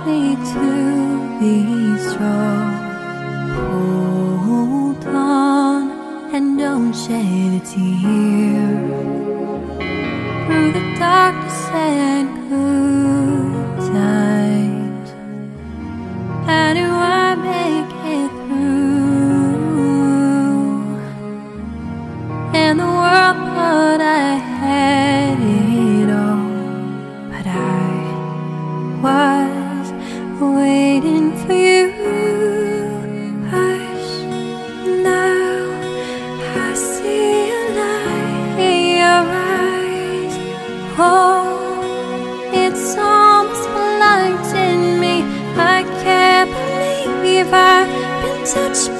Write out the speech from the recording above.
me to be strong. Hold on and don't shed a tear through the darkness and good times. How do I make it through? And the world thought I had it all, but I was waiting for you. Hush, now I see a light in your eyes. Oh, it's almost blinding me. I can't believe I've been touched